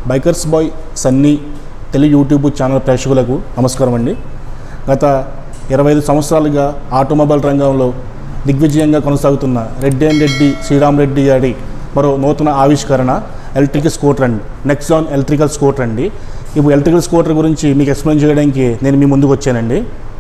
Bikers boy Sunny Telugu YouTube channel ప్రేక్షకులకు నమస్కారం అండి. గత 25 సంవత్సరాలుగా ఆటోమొబైల్ రంగంలో దిగ్విజయంగా కొనసాగుతున్న రెడ్డి అండ్ రెడ్డి శ్రీరామ్ రెడ్డి గారి మరో నూతన ఆవిష్కరణ ఎలక్ట్రికల్ స్కూటర్ అండి. నెక్సాన్ ఎలక్ట్రికల్ స్కూటర్ అండి. ఇప్పుడు ఎలక్ట్రికల్ స్కూటర్ గురించి మీకు ఎక్స్ప్లెయిన్ చేయడానికి నేను మీ ముందుకు వచ్చానండి.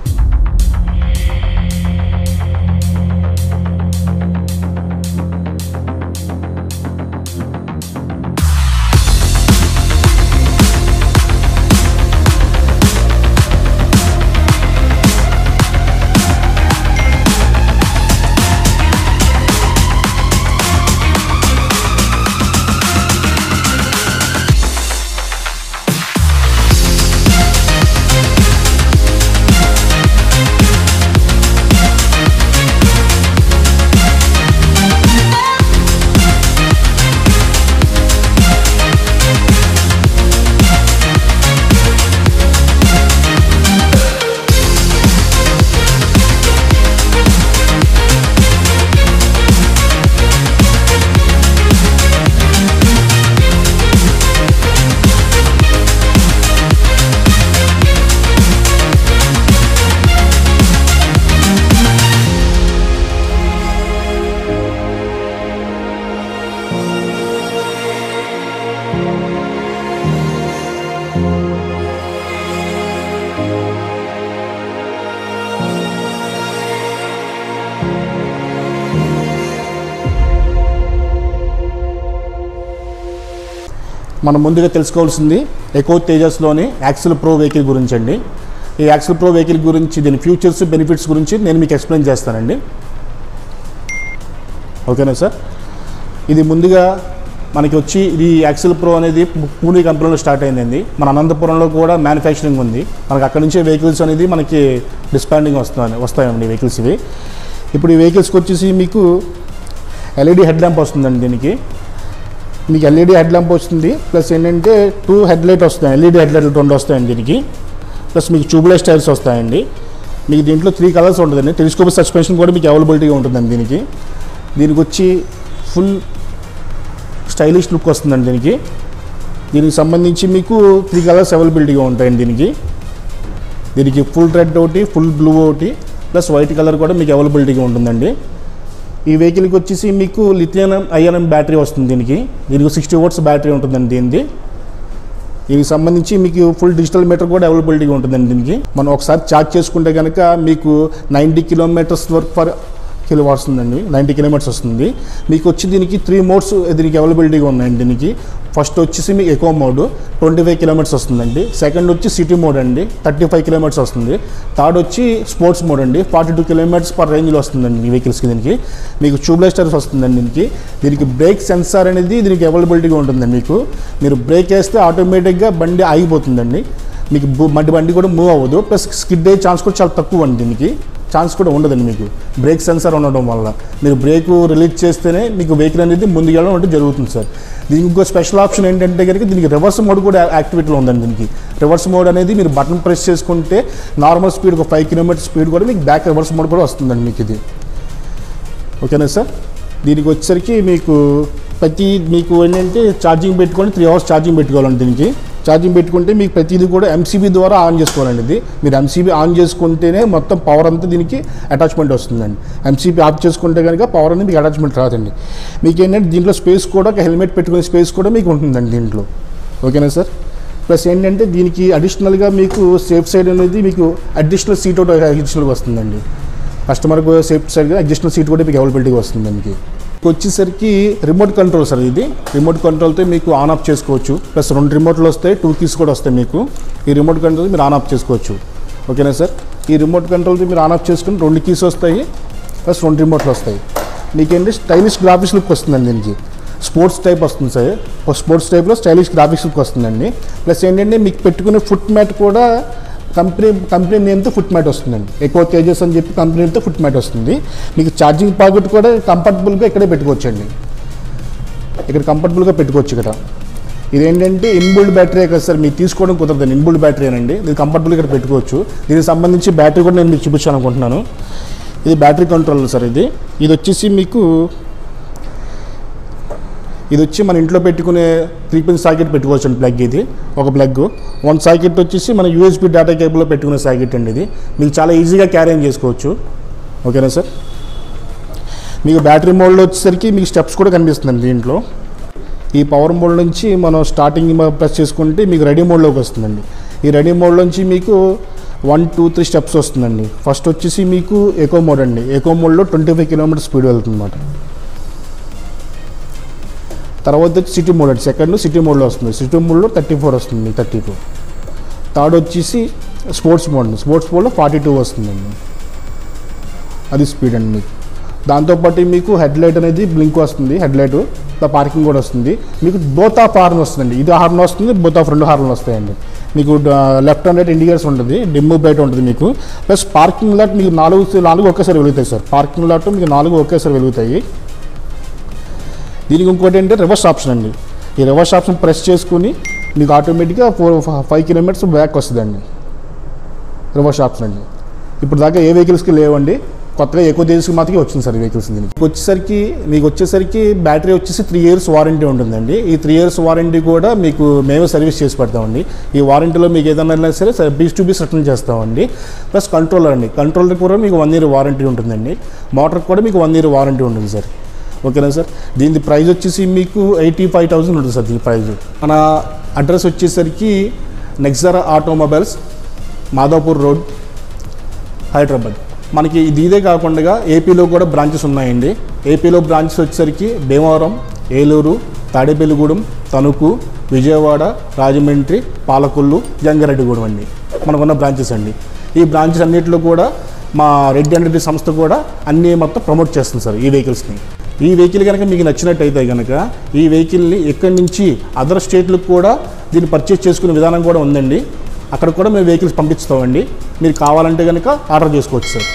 మనం ముందుగా తెలుసుకోవాల్సింది ఎకో తేజస్లోని యాక్సెల్ ప్రో వెహికల్ గురించి అండి. ఈ యాక్సెల్ ప్రో వెహికల్ గురించి దీని ఫ్యూచర్స్ బెనిఫిట్స్ గురించి నేను మీకు ఎక్స్ప్లెయిన్ చేస్తానండి. ఓకేనా సార్? ఇది ముందుగా మనకి వచ్చి ఇది యాక్సెల్ ప్రో అనేది పూణే కంపెనీలో స్టార్ట్ అయిందండి. మన అనంతపురంలో కూడా మ్యానుఫ్యాక్చరింగ్ ఉంది. మనకి అక్కడ నుంచే వెహికల్స్ అనేది మనకి డిస్పాండింగ్ వస్తాయండి వెహికల్స్ ఇవి. ఇప్పుడు ఈ వెహికల్స్కి వచ్చేసి మీకు ఎల్ఈడి హెడ్ ల్యాంప్ వస్తుందండి. దీనికి మీకు ఎల్ఈడి హెడ్ ల్యాంప్ వస్తుంది, ప్లస్ ఏంటంటే 2 హెడ్ లైట్ వస్తాయి. ఎల్ఈడి హెడ్ లైట్లు 2 వస్తాయండి దీనికి. ప్లస్ మీకు ట్యూబ్లెస్ టైర్స్ వస్తాయండి. మీకు దీంట్లో 3 కలర్స్ ఉంటుందండి. టెలిస్కోపిక్ సస్పెన్షన్ కూడా మీకు అవైలబిలిటీగా ఉంటుందండి దీనికి వచ్చి ఫుల్ స్టైలిష్ లుక్ వస్తుందండి దీనికి సంబంధించి మీకు 3 కలర్స్ అవైలబిలిటీగా ఉంటాయండి దీనికి ఫుల్ రెడ్ ఒకటి, ఫుల్ బ్లూ ఒకటి, ప్లస్ వైట్ కలర్ కూడా మీకు అవైలబిలిటీగా ఉంటుందండి. ఈ వెహికల్కి వచ్చేసి మీకు లిథియం అయాన్ బ్యాటరీ వస్తుంది. దీనికి 60 వాట్స్ బ్యాటరీ ఉంటుందండి దీనికి సంబంధించి మీకు ఫుల్ డిజిటల్ మీటర్ కూడా అవైలబిలిటీగా ఉంటుందండి మనం ఒకసారి ఛార్జ్ చేసుకుంటే కనుక మీకు 90 కిలోమీటర్స్ వరకు పర్ కిలో వస్తుందండి. 90 కిలోమీటర్స్ వస్తుంది. మీకు వచ్చి దీనికి 3 మోడ్స్ దీనికి అవైలబిలిటీగా ఉన్నాయండి ఫస్ట్ వచ్చేసి మీకు ఎకో మోడ్ 25 కిలోమీటర్స్ వస్తుందండి. సెకండ్ వచ్చి సిటీ మోడ్ అండి 35 కిలోమీటర్స్ వస్తుంది. థర్డ్ వచ్చి స్పోర్ట్స్ మోడ్ అండి 42 కిలోమీటర్స్ పర్ రేంజ్లో వస్తుందండి ఈ వెహికల్స్కి. మీకు ట్యూబ్లెస్ టైర్స్ వస్తుందండి. దీనికి బ్రేక్ సెన్సార్ అనేది దీనికి అవైలబిలిటీగా ఉంటుందండి. మీరు బ్రేక్ వేస్తే ఆటోమేటిక్గా బండి ఆగిపోతుందండి. మీకు బండి కూడా మూవ్ అవ్వదు. ప్లస్ స్కిడ్ అయ్యే ఛాన్స్ కూడా చాలా తక్కువ అండి. దీనికి ఛాన్స్ కూడా ఉండదండి. మీకు బ్రేక్ సెన్సార్ ఉండడం వల్ల మీరు బ్రేక్ రిలీజ్ చేస్తేనే మీకు వెహికల్ అనేది ముందుకు వెళ్ళడం అంటే జరుగుతుంది సార్. దీనికి ఇంకో స్పెషల్ ఆప్షన్ ఏంటంటే కనుక దీనికి రివర్స్ మోడ్ కూడా యాక్టివేట్లో ఉందండి. రివర్స్ మోడ్ అనేది మీరు బటన్ ప్రెస్ చేసుకుంటే నార్మల్ స్పీడ్ ఒక 5 కిలోమీటర్ స్పీడ్ కూడా మీకు బ్యాక్ రివర్స్ మోడ్ కూడా వస్తుందండి ఇది. ఓకేనా సార్? దీనికి వచ్చేసరికి మీకు ఏంటంటే ఛార్జింగ్ పెట్టుకొని 3 అవర్స్ ఛార్జింగ్ పెట్టుకోవాలండి. ఛార్జింగ్ పెట్టుకుంటే మీకు ప్రతిదీ కూడా ఎంసీబీ ద్వారా ఆన్ చేసుకోవాలండి. మీరు ఎంసీబీ ఆన్ చేసుకుంటేనే మొత్తం పవర్ అంతా దీనికి అటాచ్మెంట్ వస్తుందండి. ఎంసీబీ ఆఫ్ చేసుకుంటే కనుక పవర్ అనేది మీకు అటాచ్మెంట్ రాదండి. మీకు ఏంటంటే దీంట్లో స్పేస్ కూడా హెల్మెట్ పెట్టుకునే స్పేస్ కూడా మీకు ఉంటుందండి దీంట్లో. ఓకేనా సార్? ప్లస్ ఏంటంటే దీనికి అడిషనల్గా మీకు సేఫ్ సైడ్ అనేది మీకు అడిషనల్ సీట్ ఒకటి అడిషనల్గా వస్తుందండి. కస్టమర్కి సేఫ్ సైడ్గా అడిషనల్ సీట్ కూడా మీకు అవైలబిలిటీగా వస్తుంది. వచ్చేసరికి రిమోట్ కంట్రోల్ సార్. ఇది రిమోట్ కంట్రోల్తో మీకు ఆన్ ఆఫ్ చేసుకోవచ్చు. ప్లస్ 2 రిమోట్లు వస్తాయి, 2 కీస్ కూడా వస్తాయి మీకు. ఈ రిమోట్ కంట్రోల్ మీరు ఆన్ ఆఫ్ చేసుకోవచ్చు. ఓకేనా సార్? ఈ రిమోట్ కంట్రోల్తో మీరు ఆన్ ఆఫ్ చేసుకుని 2 కీస్ వస్తాయి, ప్లస్ 2 రిమోట్లు వస్తాయి. మీకేంటి స్టైలిష్ గ్రాఫిక్స్ లుక్ వస్తుందండి దీనికి. స్పోర్ట్స్ టైప్ వస్తుంది సార్. స్పోర్ట్స్ టైప్లో స్టైలిష్ గ్రాఫిక్స్ లుక్ వస్తుందండి. ప్లస్ ఏంటంటే మీకు పెట్టుకునే ఫుట్ మ్యాట్ కూడా కంపెనీ నేమ్తో ఫుట్ మ్యాట్ వస్తుందండి. ఎకో తేజస్ అని చెప్పి కంపెనీతో ఫుట్ మ్యాట్ వస్తుంది. మీకు ఛార్జింగ్ పాకెట్ కూడా కంఫర్టబుల్గా ఇక్కడే పెట్టుకోవచ్చండి. ఇక్కడ కంఫర్టబుల్గా పెట్టుకోవచ్చు. ఇక్కడ ఇదేంటంటే ఇన్బుల్డ్ బ్యాటరీ కదా సార్, మీరు తీసుకోవడం కుదరదండి. ఇన్బుల్డ్ బ్యాటరీ అనండి, ఇది కంఫర్టబుల్గా ఇక్కడ పెట్టుకోవచ్చు. దీనికి సంబంధించి బ్యాటరీ కూడా నేను మీకు చూపించాలనుకుంటున్నాను. ఇది బ్యాటరీ కంట్రోల్ సార్. ఇది వచ్చేసి మీకు ఇది వచ్చి మన ఇంట్లో పెట్టుకునే 3-pin సాకెట్ పెట్టుకోవచ్చు అండి. ప్లగ్ ఇది ఒక ప్లగ్. 1 సాకెట్ వచ్చేసి మన USB డేటా కేబుల్లో పెట్టుకునే సాకెట్ అండి. ఇది మీకు చాలా ఈజీగా క్యారీ చేసుకోవచ్చు. ఓకేనా సార్. మీకు బ్యాటరీ మోడ్లో వచ్చేసరికి మీకు స్టెప్స్ కూడా కనిపిస్తుందండి దీంట్లో. ఈ పవర్ మోడ్ నుంచి మనం స్టార్టింగ్ ప్రెస్ చేసుకుంటే మీకు రెడీ మోడ్లోకి వస్తుందండి. ఈ రెడీ మోడ్లోంచి మీకు 1, 2, 3 స్టెప్స్ వస్తుందండి. ఫస్ట్ వచ్చేసి మీకు ఎకో మోడ్ అండి. ఎకో మోడ్లో 25 km స్పీడ్ వెళ్తుంది అన్నమాట. తర్వాత వచ్చి సిటీ మోడ్ అండి. సెకండ్ సిటీ మోడ్లో వస్తుంది. సిటీ మోడ్లో 34 వస్తుంది, 32. థర్డ్ వచ్చేసి స్పోర్ట్స్ మోడ్ అండి. స్పోర్ట్స్ మోడ్లో 42 వస్తుందండి. అది స్పీడ్ అండి మీకు. దాంతోపాటు మీకు హెడ్ లైట్ అనేది బ్లింక్ వస్తుంది. హెడ్ లైట్ పార్కింగ్ కూడా వస్తుంది. మీకు బోత్ ఆఫ్ హార్న్ వస్తుందండి. ఇది హార్న్ వస్తుంది, బోత్ ఆఫ్ 2 హార్న్లు వస్తాయండి. మీకు లెఫ్ట్ అండ్ రైట్ ఇండికేటర్స్ ఉంటుంది, డిమ్ బ్రైట్ ఉంటుంది మీకు. ప్లస్ పార్కింగ్ లాట్ మీకు 4 ఒకేసారి వెలుగుతాయి సార్. పార్కింగ్ లాట్ మీకు 4 ఒకేసారి వెలుగుతాయి. దీనికి ఇంకోటి ఏంటంటే రివర్స్ ఆప్షన్ అండి. ఈ రివర్స్ ఆప్షన్ ప్రెస్ చేసుకుని మీకు ఆటోమేటిక్గా 5 km బ్యాక్ వస్తుందండి. రివర్స్ ఆప్షన్ అండి. ఇప్పుడు దాకా ఏ వెహికల్స్కి లేవండి, కొత్తగా ఎక్కువ దేశకి మాత్రమే వచ్చింది సార్ వెహికల్స్. దీనికి వచ్చేసరికి బ్యాటరీ వచ్చేసి 3 years వారంటీ ఉంటుందండి. ఈ 3 years వారంటీ కూడా మీకు మేమే సర్వీస్ చేసి పెడతామండి. ఈ వారంటీలో మీకు ఏదైనా సరే బీస్ టు బీస్ రిటర్న్ చేస్తామండి. ప్లస్ కంట్రోలర్ అండి. కంట్రోలర్ కూడా మీకు 1 year వారంటీ ఉంటుందండి. మోటార్ కూడా మీకు 1 year వారంటీ ఉంటుంది సార్. ఓకేనా సార్. దీని ప్రైస్ వచ్చేసి మీకు 85,000 ఉంటుంది సార్. దీని ప్రైస్. మన అడ్రస్ వచ్చేసరికి Nexara automobiles, Madhapur road, Hyderabad. మనకి ఇదే కాకుండా ఏపీలో కూడా బ్రాంచెస్ ఉన్నాయండి. ఏపీలో బ్రాంచెస్ వచ్చేసరికి భీమవరం, ఏలూరు, తాడేపల్లిగూడెం, తణుకు, విజయవాడ, రాజమండ్రి, పాలకొల్లు, జంగారెడ్డిగూడెం అండి మనకున్న బ్రాంచెస్ అండి. ఈ బ్రాంచెస్ అన్నింటిలో కూడా మా రెడ్డి అండ్ రెడ్డి సంస్థ కూడా అన్నీ మొత్తం ప్రమోట్ చేస్తుంది సార్ ఈ వెహికల్స్ని. ఈ వెహికల్ కనుక మీకు నచ్చినట్టయితే కనుక ఈ వెహికల్ని ఇక్కడి నుంచి అదర్ స్టేట్లకు కూడా దీన్ని పర్చేస్ చేసుకునే విధానం కూడా ఉందండి. అక్కడ కూడా మేము వెహికల్స్ పంపిస్తామండి. మీరు కావాలంటే కనుక ఆర్డర్ చేసుకోవచ్చు సార్.